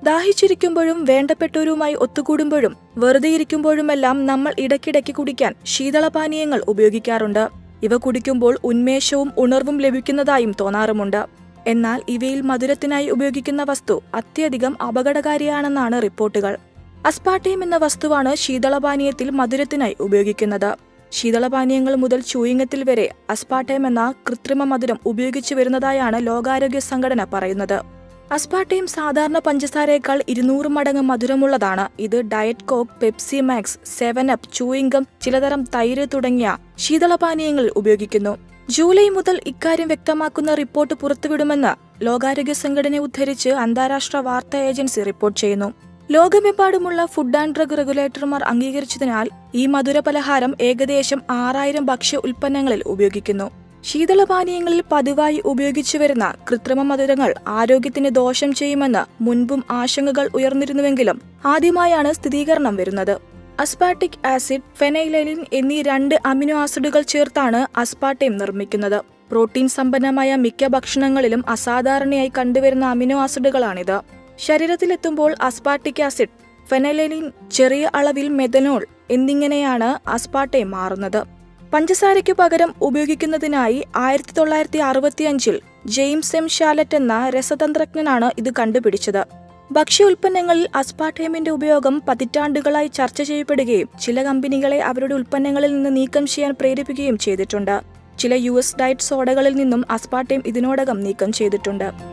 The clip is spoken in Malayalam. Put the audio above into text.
ദാഹിച്ചിരിക്കുമ്പോഴും വേണ്ടപ്പെട്ടവരുമായി ഒത്തുകൂടുമ്പോഴും വെറുതെ ഇരിക്കുമ്പോഴുമെല്ലാം നമ്മൾ ഇടയ്ക്കിടയ്ക്ക് കുടിക്കാൻ ശീതളപാനീയങ്ങൾ ഉപയോഗിക്കാറുണ്ട്. ഇവ കുടിക്കുമ്പോൾ ഉന്മേഷവും ഉണർവും ലഭിക്കുന്നതായും തോന്നാറുമുണ്ട്. എന്നാൽ ഇവയിൽ മധുരത്തിനായി ഉപയോഗിക്കുന്ന വസ്തു അത്യധികം അപകടകാരിയാണെന്നാണ് റിപ്പോർട്ടുകൾ. അസ്പാർട്ടേം എന്ന വസ്തുവാണ് ശീതളപാനീയത്തിൽ മധുരത്തിനായി ഉപയോഗിക്കുന്നത്. ശീതളപാനീയങ്ങൾ മുതൽ ചൂയിങ്ങത്തിൽ വരെ അസ്പാർട്ടേം എന്ന കൃത്രിമ മധുരം ഉപയോഗിച്ചു വരുന്നതായാണ് ലോകാരോഗ്യ സംഘടന പറയുന്നത്. അസ്പാർട്ടേം സാധാരണ പഞ്ചസാരയേക്കാൾ 200 മടങ്ങ് മധുരമുള്ളതാണ്. ഇത് Diet Coke, Pepsi Max, 7up, chewing gum, ചിലതരം തൈര് തുടങ്ങിയ ശീതളപാനീയങ്ങളിൽ ഉപയോഗിക്കുന്നു. ജൂലൈ മുതൽ ഇക്കാര്യം വ്യക്തമാക്കുന്ന റിപ്പോർട്ട് പുറത്തുവിടുമെന്ന് ലോകാരോഗ്യ സംഘടനയെ ഉദ്ധരിച്ച് അന്താരാഷ്ട്ര വാർത്താ ഏജൻസി റിപ്പോർട്ട് ചെയ്യുന്നു. ലോകമെമ്പാടുമുള്ള ഫുഡ് ആൻഡ് ഡ്രഗ് റെഗുലേറ്റർമാർ അംഗീകരിച്ചതിനാൽ ഈ മധുരപലഹാരം ഏകദേശം 6000 ഭക്ഷ്യ ഉൽപ്പന്നങ്ങളിൽ ഉപയോഗിക്കുന്നു. ശീതളപാനീയങ്ങളിൽ പതിവായി ഉപയോഗിച്ചുവരുന്ന കൃത്രിമ മധുരങ്ങൾ ആരോഗ്യത്തിന് ദോഷം ചെയ്യുമെന്ന് മുൻപും ആശങ്കകൾ ഉയർന്നിരുന്നുവെങ്കിലും ആദ്യമായാണ് സ്ഥിരീകരണം വരുന്നത്. അസ്പാർട്ടിക് ആസിഡ്, ഫെനൈലലൈൻ എന്നീ 2 അമിനോ ആസിഡുകൾ ചേർത്താണ് അസ്പാർട്ടേം നിർമ്മിക്കുന്നത്. പ്രോട്ടീൻ സമ്പന്നമായ മിക്ക ഭക്ഷണങ്ങളിലും അസാധാരണയായി കണ്ടുവരുന്ന അമിനോ ആസിഡുകളാണിത്. ശരീരത്തിലെത്തുമ്പോൾ അസ്പാർട്ടിക് ആസിഡ്, ഫെനൈലലൈൻ, ചെറിയ അളവിൽ മെഥനോൾ എന്നിങ്ങനെയാണ് അസ്പാർട്ടേം മാറുന്നത്. പഞ്ചസാരയ്ക്കു പകരം ഉപയോഗിക്കുന്നതിനായി 1965 ജെയിംസ് എം ഷാലറ്റ് എന്ന രസതന്ത്രജ്ഞനാണ് ഇത് കണ്ടുപിടിച്ചത്. ഭക്ഷ്യ ഉൽപ്പന്നങ്ങളിൽ അസ്പാർട്ടേമിന്റെ ഉപയോഗം പതിറ്റാണ്ടുകളായി ചർച്ച ചെയ്യപ്പെടുകയും ചില കമ്പനികളെ അവരുടെ ഉൽപ്പന്നങ്ങളിൽ നിന്ന് നീക്കം ചെയ്യാൻ പ്രേരിപ്പിക്കുകയും ചെയ്തിട്ടുണ്ട്. ചില US ഡയറ്റ് സോഡകളിൽ നിന്നും അസ്പാർട്ടേം ഇതിനോടകം നീക്കം ചെയ്തിട്ടുണ്ട്.